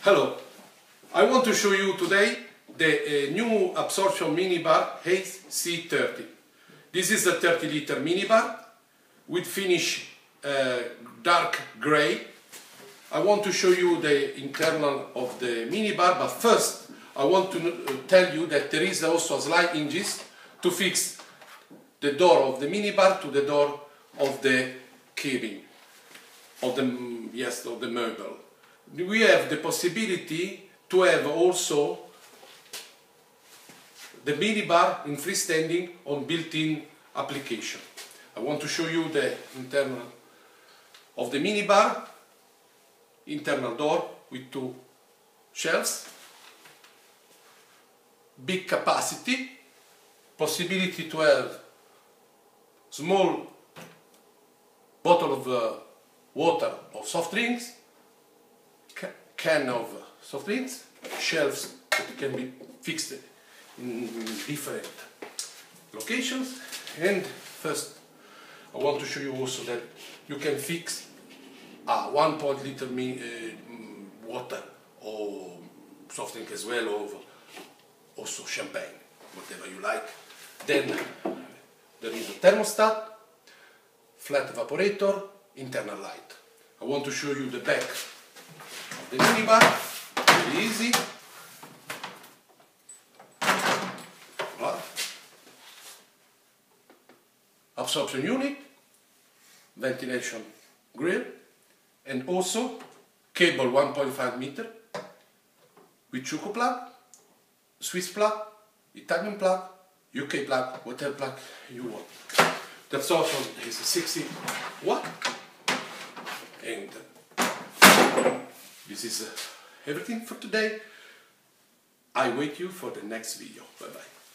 Hello, I want to show you today the new absorption minibar Haze C30. This is a 30-liter minibar with finish dark grey. I want to show you the internal of the minibar, but first I want to tell you that there is also slide hinges to fix the door of the minibar to the door of the cabin, of the meuble. We have the possibility to have also the minibar in freestanding on built-in application. I want to show you the internal of the minibar, internal door with two shelves, big capacity, possibility to have small bottle of water or soft drinks, can of soft drinks, shelves that can be fixed in different locations. And first I want to show you also that you can fix a 1 liter water or soft drink as well, or also champagne, whatever you like. Then there is a thermostat, flat evaporator, internal light. I want to show you the back of the minibar, very easy. Voilà. Absorption unit, ventilation grill, and also cable 1.5 meter with Chuco plug, Swiss plug, Italian plug, UK plug, whatever plug you want. The absorption is 60 watt, and this is everything for today. I wait you for the next video. Bye bye.